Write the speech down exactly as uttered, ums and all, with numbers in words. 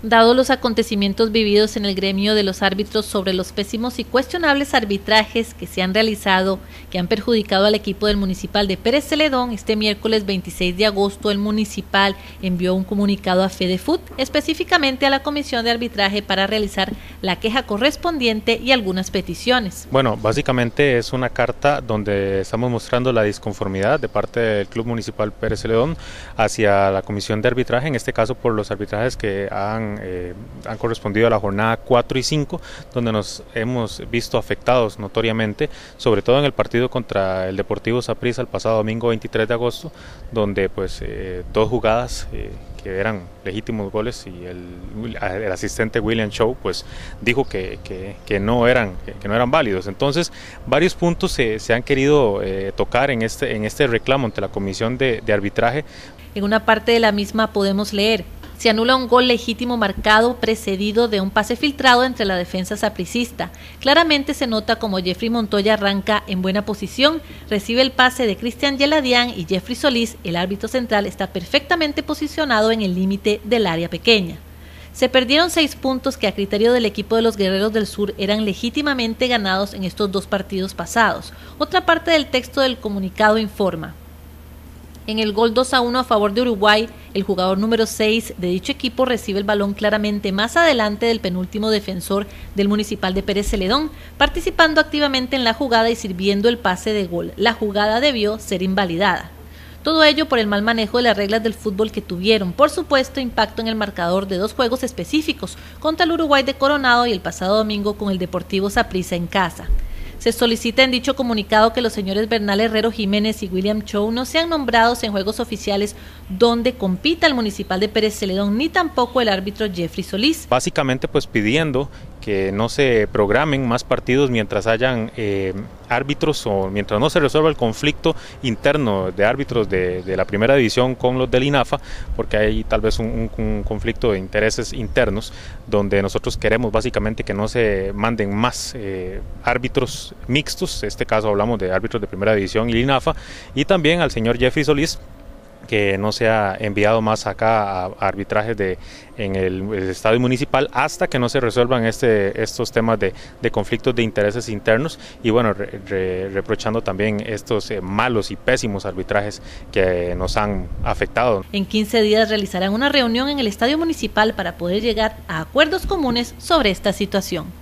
Dado los acontecimientos vividos en el gremio de los árbitros sobre los pésimos y cuestionables arbitrajes que se han realizado, que han perjudicado al equipo del Municipal de Pérez Celedón, este miércoles veintiséis de agosto el Municipal envió un comunicado a FedeFut, específicamente a la Comisión de Arbitraje, para realizar la queja correspondiente y algunas peticiones. Bueno, básicamente es una carta donde estamos mostrando la disconformidad de parte del Club Municipal Pérez Celedón hacia la Comisión de Arbitraje, en este caso por los arbitrajes que han Eh, han correspondido a la jornada cuatro y cinco, donde nos hemos visto afectados notoriamente, sobre todo en el partido contra el Deportivo Saprissa el pasado domingo veintitrés de agosto, donde pues eh, dos jugadas eh, que eran legítimos goles y el, el asistente William Chow pues dijo que, que, que, no, eran, que, que no eran válidos. Entonces varios puntos se, se han querido eh, tocar en este, en este reclamo ante la Comisión de, de Arbitraje. En una parte de la misma podemos leer: se anula un gol legítimo marcado precedido de un pase filtrado entre la defensa sapricista. Claramente se nota como Jeffrey Montoya arranca en buena posición, recibe el pase de Cristian Yeladian y Jeffrey Solís, el árbitro central, está perfectamente posicionado en el límite del área pequeña. Se perdieron seis puntos que a criterio del equipo de los Guerreros del Sur eran legítimamente ganados en estos dos partidos pasados. Otra parte del texto del comunicado informa: en el gol dos a uno a favor de Uruguay, el jugador número seis de dicho equipo recibe el balón claramente más adelante del penúltimo defensor del Municipal de Pérez Celedón, participando activamente en la jugada y sirviendo el pase de gol. La jugada debió ser invalidada. Todo ello por el mal manejo de las reglas del fútbol que tuvieron, por supuesto, impacto en el marcador de dos juegos específicos, contra el Uruguay de Coronado y el pasado domingo con el Deportivo Saprissa en casa. Se solicita en dicho comunicado que los señores Bernal Herrero Jiménez y William Chow no sean nombrados en juegos oficiales donde compita el Municipal de Pérez Celedón, ni tampoco el árbitro Jeffrey Solís. Básicamente pues pidiendo que no se programen más partidos mientras hayan eh, árbitros o mientras no se resuelva el conflicto interno de árbitros de, de la primera división con los del INAFA, porque hay tal vez un, un, un conflicto de intereses internos donde nosotros queremos básicamente que no se manden más eh, árbitros mixtos. En este caso hablamos de árbitros de primera división y INAFA, y también al señor Jeffrey Solís, que no se ha enviado más acá a, a arbitrajes de, en el, el estadio municipal hasta que no se resuelvan este, estos temas de, de conflictos de intereses internos, y bueno, re, re, reprochando también estos eh, malos y pésimos arbitrajes que nos han afectado. En quince días realizarán una reunión en el estadio municipal para poder llegar a acuerdos comunes sobre esta situación.